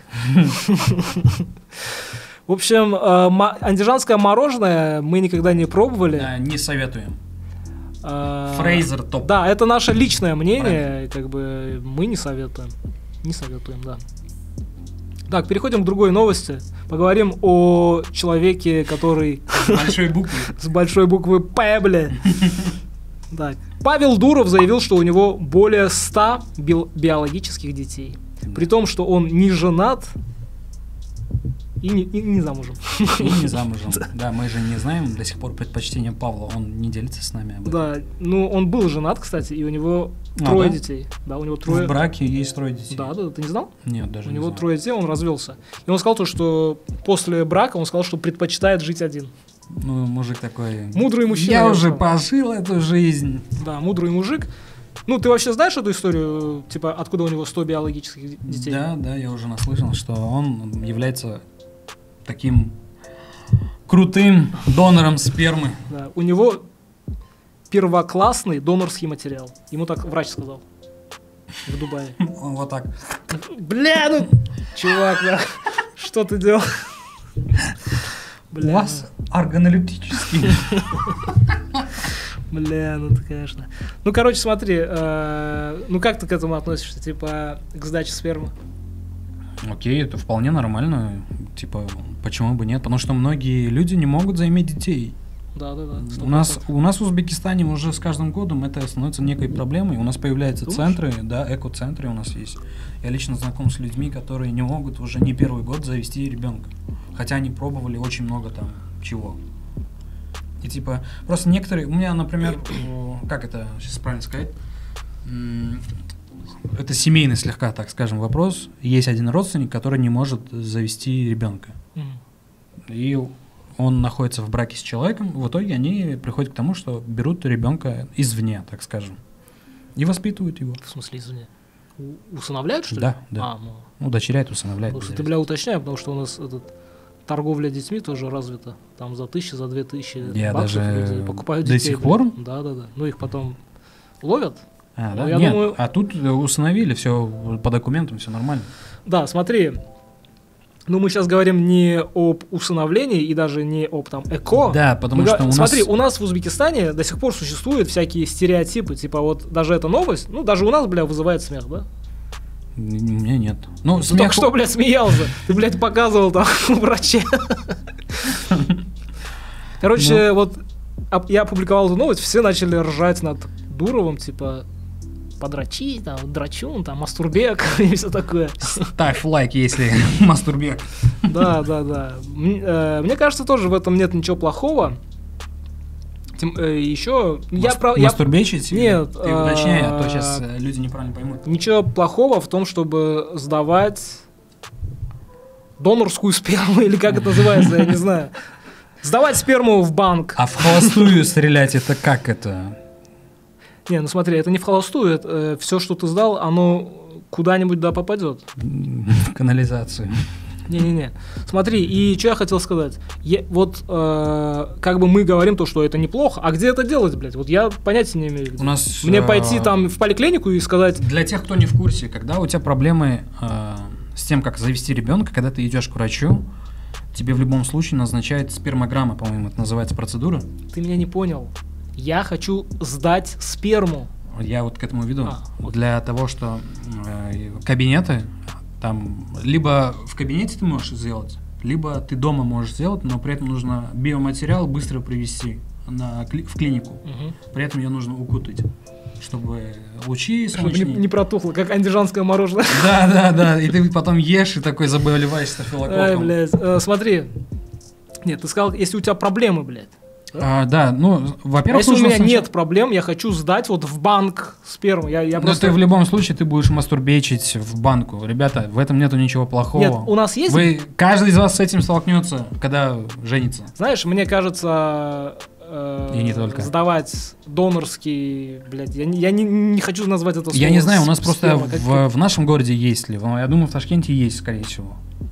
В общем, э, ма- андижанское мороженое мы никогда не пробовали. Да, не советуем. Э, Фрейзер топ. Да, это наше личное мнение, как бы мы не советуем. Не советуем, да. Так, переходим к другой новости. Поговорим о человеке, который Большой буквы. с большой буквы П, бля. Так. Павел Дуров заявил, что у него более ста био- биологических детей. При том, что он не женат и не, и не замужем. И не замужем. Да, мы же не знаем до сих пор предпочтения Павла. Он не делится с нами об этом. Да, ну он был женат, кстати, и у него А, трое да? детей. Да, у него трое. В браке есть трое детей. Да, да, ты не знал? Нет, даже У не него знал. трое детей, он развелся. И он сказал то, что после брака он сказал, что предпочитает жить один. Ну, мужик такой... Мудрый мужчина. Я я уже бы сказал. пожил эту жизнь. Да, мудрый мужик. Ну, ты вообще знаешь эту историю, типа, откуда у него сто биологических детей? Да, да, я уже наслышан, что он является таким крутым донором спермы. Да, у него первоклассный донорский материал. Ему так врач сказал. В Дубае. Вот так. Бля, ну... Чувак, да. Что ты делал? У вас органолептический. Бля, ну ты, конечно. Ну, короче, смотри, э, ну как ты к этому относишься? Типа, к сдаче спермы? Окей, это вполне нормально. Типа, почему бы нет? Потому что многие люди не могут заиметь детей. Да, да, да. У нас, у нас в Узбекистане уже с каждым годом это становится некой проблемой. У нас появляются Думаешь? центры, да, эко-центры у нас есть. Я лично знаком с людьми, которые не могут уже не первый год завести ребенка. Хотя они пробовали очень много там чего. И типа, просто некоторые, у меня, например, о, как это сейчас правильно сказать, М, это семейный слегка, так скажем, вопрос. Есть один родственник, который не может завести ребенка. Мгм. И он находится в браке с человеком, в итоге они приходят к тому, что берут ребенка извне, так скажем, и воспитывают его. В смысле, извини. У- Усыновляют, что ли? Да, да. А, ну, Удочеряют, усыновляют. просто ты, бля, уточняй, потому что у нас этот торговля детьми тоже развита. Там за тысячи, за две тысячи Я баксов даже люди покупают до детей. сих бля. пор? Да, да, да. Ну их потом ловят. А, Ну, да? я Нет, думаю- а тут э, усыновили, все по документам, все нормально. Да, смотри. Ну, мы сейчас говорим не об усыновлении и даже не об там эко. Да, потому Мы что го- у Смотри, нас... у нас в Узбекистане до сих пор существуют всякие стереотипы, типа вот даже эта новость, ну даже у нас, бля, вызывает смех, да? У меня нет. Ну, Ты смех... только что, блядь, смеялся. Ты, блядь, показывал там врача. Короче, Ну. вот оп- я опубликовал эту новость, все начали ржать над Дуровым, типа подрачи, там, драчун, там, мастурбек и все такое. Ставь лайк, если мастурбек. Да, да, да. М, э, Мне кажется, тоже в этом нет ничего плохого. Тем, э, еще я Мас- про я- Мастурбечить? Нет, Ты уточняй, а то а, сейчас люди неправильно поймут. ничего плохого в том, чтобы сдавать донорскую сперму, или как это называется, я не знаю. Сдавать сперму в банк. А в холостую стрелять это как это? Не, ну смотри, это не в холостую, это, все, что ты сдал, оно куда-нибудь да попадет. В канализацию. Не-не-не. Смотри, и что я хотел сказать. Я- вот э, как бы мы говорим то, что это неплохо, а где это делать, блядь? Вот я понятия не имею. где. У нас... Мне э, пойти там в поликлинику и сказать, Для тех, кто не в курсе, когда у тебя проблемы э, с тем, как завести ребенка, когда ты идешь к врачу, тебе в любом случае назначают спермограмма, по-моему, это называется процедура. ты меня не понял. Я хочу сдать сперму. Я вот к этому веду. А, окей. Для того, что э, кабинеты, там, либо в кабинете ты можешь сделать, либо ты дома можешь сделать, но при этом нужно биоматериал быстро привезти на, кли- в клинику. Мгм. При этом ее нужно укутать, чтобы лучи Чтобы не, солнечные... не протухло, как андижанское мороженое. Да, да, да. И ты потом ешь и такой заболеваешь Ай, стафилококком. блядь. Э, смотри. Нет, ты сказал, если у тебя проблемы, блядь. Да, а, да ну, во-первых, если у меня сначала... нет проблем, я хочу сдать вот в банк сперму. Я, я Но просто... ты в любом случае ты будешь мастурбечить в банку. Ребята, в этом нету ничего плохого. Нет, у нас есть... Вы, каждый из вас с этим столкнется, когда женится. Знаешь, мне кажется... И не только. Сдавать донорский, блядь, я, не, я не, не хочу назвать это слово. Я не знаю, у нас просто сперма, в, как... в нашем городе есть ли. Я думаю, в Ташкенте есть, скорее всего.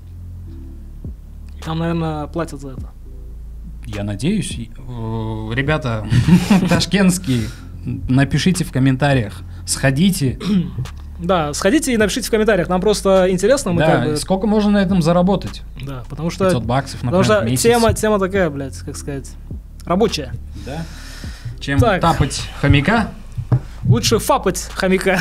Там, наверное, платят за это. Я надеюсь. Ребята, ташкентские, напишите в комментариях, сходите. Да, сходите и напишите в комментариях. Нам просто интересно. Мы да, как бы... сколько можно на этом заработать? Да, потому что... пятьсот баксов, например, потому что в месяц. Тема, тема такая, блядь, как сказать, рабочая. Да. Чем так. тапать хомяка? Лучше фапать хомяка.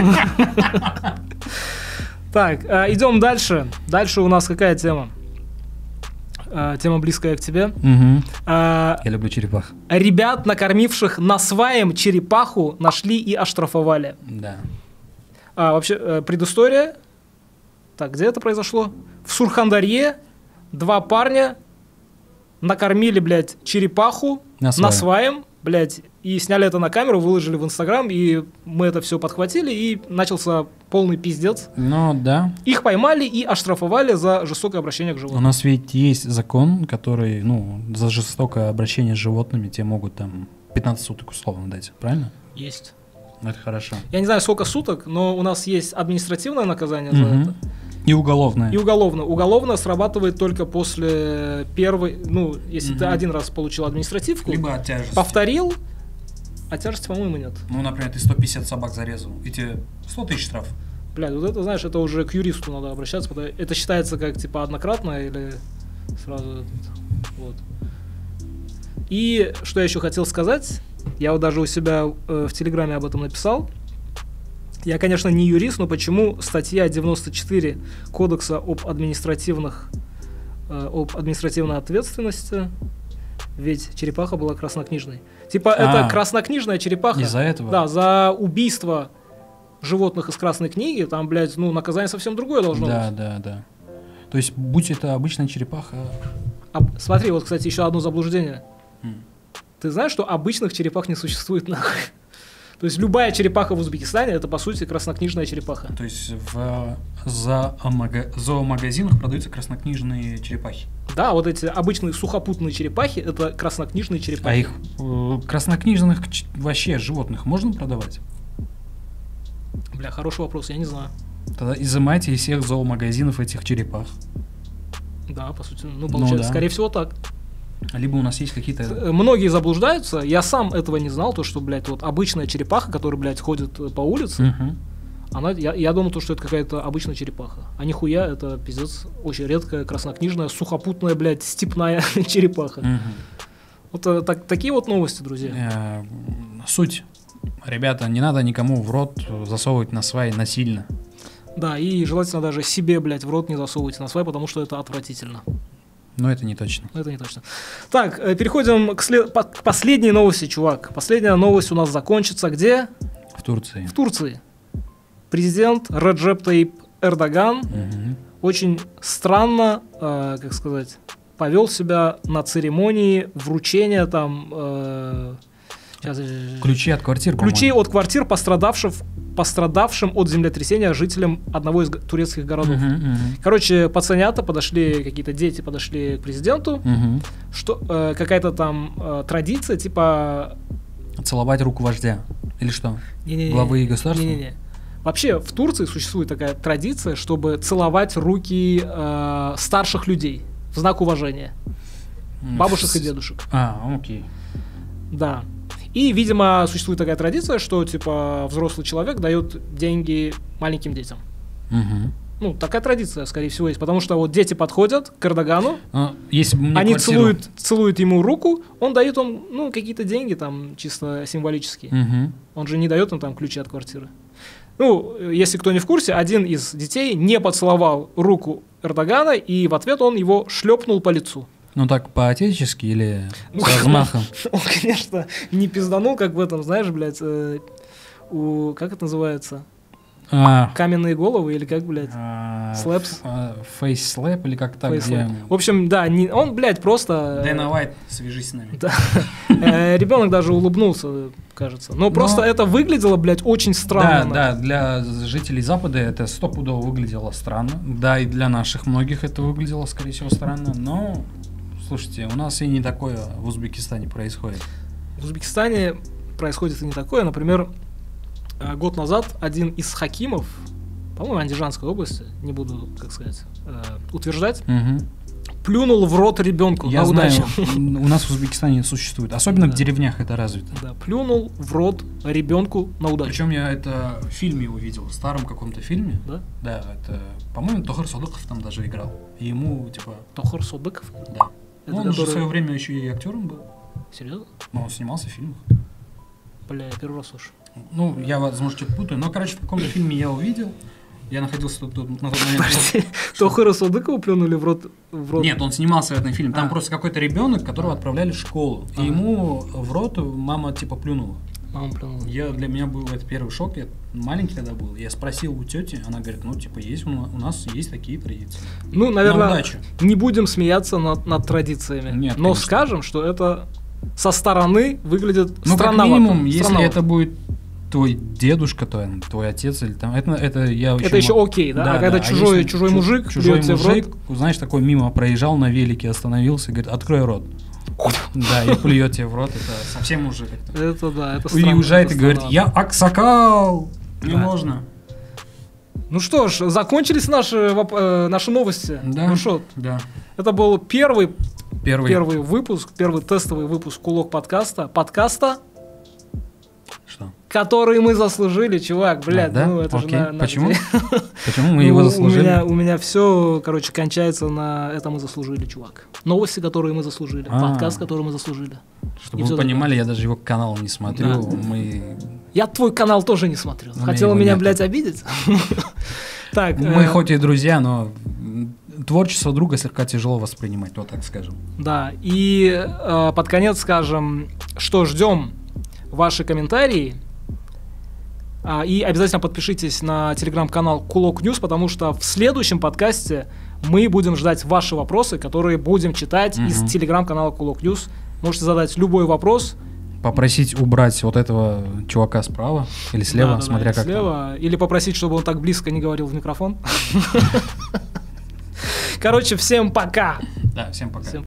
Так, идем дальше. Дальше у нас какая тема? Тема близкая к тебе. Я люблю черепах. Ребят, накормивших насваем черепаху, нашли и оштрафовали. Да. А, вообще, предыстория. Так, где это произошло? В Сурхандарье два парня накормили, блядь, черепаху насваем. насваем, блядь, и сняли это на камеру, выложили в Инстаграм, и мы это все подхватили, и начался полный пиздец. Ну, да. Их поймали и оштрафовали за жестокое обращение к У животным. нас ведь есть закон, который, ну, за жестокое обращение с животными тебе могут там пятнадцать суток условно дать, правильно? Есть. Это хорошо. Я не знаю, сколько суток, но у нас есть административное наказание Угу. за это. И уголовное. И уголовно. Уголовно срабатывает только после первой, ну, если Угу. ты один раз получил административку, Либо от тяжести. повторил, а тяжести, по-моему, нет. Ну, например, ты сто пятьдесят собак зарезал, и тебе сто тысяч штраф. Блядь, вот это, знаешь, это уже к юристу надо обращаться, потому что это считается как, типа, однократно или сразу этот, вот. И что я еще хотел сказать, я вот даже у себя э, в Телеграме об этом написал. Я, конечно, не юрист, но почему статья девяносто четыре Кодекса об административных, э, об административной ответственности, ведь черепаха была краснокнижной. Типа, А, это краснокнижная черепаха. Из-за этого? Да, за убийство животных из Красной книги, там, блядь, ну, наказание совсем другое должно Да, быть. да, да. То есть, будь это обычная черепаха... А, смотри, вот, кстати, еще одно заблуждение. М. Ты знаешь, что обычных черепах не существует, нахуй? То есть любая черепаха в Узбекистане — это, по сути, краснокнижная черепаха. То есть, в зоомага... зоомагазинах продаются краснокнижные черепахи. Да, вот эти обычные сухопутные черепахи — это краснокнижные черепахи. А их э, краснокнижных ч- вообще животных можно продавать? Бля, хороший вопрос, я не знаю. Тогда изымайте из всех зоомагазинов этих черепах. Да, по сути, ну, получается, Ну да. скорее всего, так. Либо у нас есть какие-то... Э, Многие заблуждаются, я сам этого не знал, то, что, блядь, вот обычная черепаха, которая, блядь, ходит э, по улице, Мгм. она, я, я думал, то, что это какая-то обычная черепаха. А нихуя, это, пиздец, очень редкая, краснокнижная, сухопутная, блядь, степная черепаха. Мгм. Вот э, так, такие вот новости, друзья. Э, Суть. Ребята, не надо никому в рот засовывать на свай насильно. Да, и желательно даже себе, блядь, в рот не засовывайте на свай, потому что это отвратительно. Но это не точно. Это не точно. Так, э, переходим к, след... по- к последней новости, чувак. Последняя новость у нас закончится где? В Турции. В Турции. Президент Реджеп Таyyip Эрдоган Мгм. очень странно, э, как сказать, повел себя на церемонии вручения там... э, сейчас, э, Ключи от квартир, ключей по-моему. от квартир пострадавшим, пострадавшим от землетрясения жителям одного из г- турецких городов. Мгм, мгм. Короче, пацанята подошли, какие-то дети подошли к президенту, Мгм. что э, какая-то там э, традиция, типа... Целовать руку вождя. Или что? не-не-не, Главы государства? не-не-не. Вообще, в Турции существует такая традиция, чтобы целовать руки э, старших людей в знак уважения. М, Бабушек с- и дедушек. А, окей. Да. И, видимо, существует такая традиция, что, типа, взрослый человек дает деньги маленьким детям. Мгм. Ну, такая традиция, скорее всего, есть. Потому что вот дети подходят к Эрдогану, А, если бы мне они квартиру- целуют, целуют ему руку, он дает им, ну, какие-то деньги там, чисто символические. Мгм. Он же не дает им там ключи от квартиры. Ну, если кто не в курсе, один из детей не поцеловал руку Эрдогана, и в ответ он его шлепнул по лицу. Ну так по-отечески или Ну, с размахом? Он, конечно, не пизданул, как в этом, знаешь, блядь, э, у, как это называется? А, каменные головы или как, блядь? а, Слэпс? а, Face Slap или как так, Face где... Slap. В общем, да, не, он, блядь, просто... Дэна Уайт, свяжись с нами. Да. Э, Ребенок даже улыбнулся, кажется. Но просто Но- это выглядело, блядь, очень Да, странно. да, для жителей Запада это стопудово выглядело странно. Да, и для наших многих это выглядело, скорее всего, странно. Но, слушайте, у нас и не такое в Узбекистане происходит. В Узбекистане происходит и не такое. Например, э, год назад один из хакимов, по-моему, Андижанской области, не буду, как сказать, э, утверждать, Мгм. плюнул в рот ребенку Я на знаю, удачу. у нас в Узбекистане существует. Особенно в Да. деревнях это развито. Да, плюнул в рот ребенку на удачу. Причем я это в фильме увидел, в старом каком-то фильме. Да? Да, это, по-моему, Тохар Содыков там даже играл. И ему, типа, Тохор Содыков? да. Это Ну, он же в который- свое время еще и актером был. Серьезно? Но он снимался в фильмах. Бля, я первый раз слышу. Ну, я, возможно, что-то путаю. Но, короче, в каком-то фильме я увидел. Я находился тут, тут на тот момент. Подожди, Тохора Содыкова плюнули в рот? В рот? Нет, он снимался в этом фильме. Там А. просто какой-то ребенок, которого отправляли в школу. А. И ему в рот мама типа плюнула. Мама плюнула. Я, для меня был это первый шок. Я маленький тогда был. Я спросил у тети, она говорит, ну, типа, есть у на- у нас есть такие традиции. Ну, На наверное, удачу. не будем смеяться над, над традициями. Нет, но конечно. скажем, что это со стороны выглядит Ну, как странновато. минимум, если Странновато. это будет твой дедушка, то твой отец или там, это, это я Это еще мог- окей, да? А когда чужой- если чужой чу- мужик чужой плюет тебе в мужик, знаешь, такой мимо проезжал на велике, остановился, говорит, открой рот. Да, и плюет тебе в рот, это совсем уже как-то. Это да, это И странно. уезжает это и говорит, странновато. я аксакал. Не Да. можно. Ну что ж, закончились наши, воп- э, наши новости. Да. Ну что, Да. это был первый, Первый. первый выпуск, первый тестовый выпуск Кулок подкаста. Подкаста, Что? который мы заслужили, чувак, блядь. А, да? Ну это Окей. же на, на Почему? где- Почему мы Ну, его У заслужили? меня, у меня все, короче, кончается на это мы заслужили, чувак. Новости, которые мы заслужили. А. Подкаст, который мы заслужили. Чтобы И всё вы понимали, я даже его канал не смотрю. Да. Мы, Я твой канал тоже не смотрел. У меня Хотела его меня, нету. блядь, обидеть? Так, мы э, хоть и друзья, но м, творчество друга слегка тяжело воспринимать, вот так скажем. да, и э, под конец скажем, что ждем ваши комментарии. А, и обязательно подпишитесь на телеграм-канал Кулок Ньюс, потому что в следующем подкасте мы будем ждать ваши вопросы, которые будем читать из Мгм. телеграм-канала Кулок Ньюс. Можете задать любой вопрос. Попросить убрать вот этого чувака справа или слева, Да-да-да, смотря или как там. слева, или попросить, чтобы он так близко не говорил в микрофон. Короче, всем пока! Да, всем пока. Всем